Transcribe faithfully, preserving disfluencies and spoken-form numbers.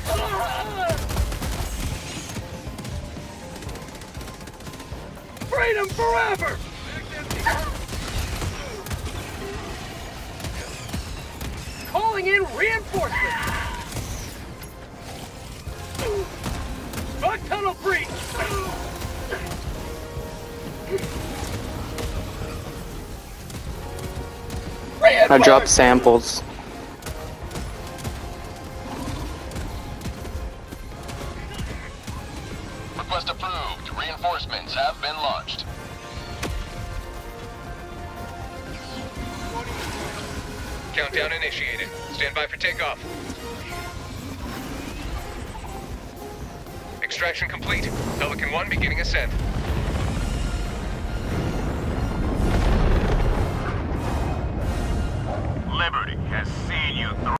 Freedom forever! Calling in reinforcements! Bug tunnel breach! I dropped samples. Request approved. Reinforcements have been launched. Countdown initiated. Stand by for takeoff. Extraction complete. Pelican one beginning ascent. Liberty has seen you through.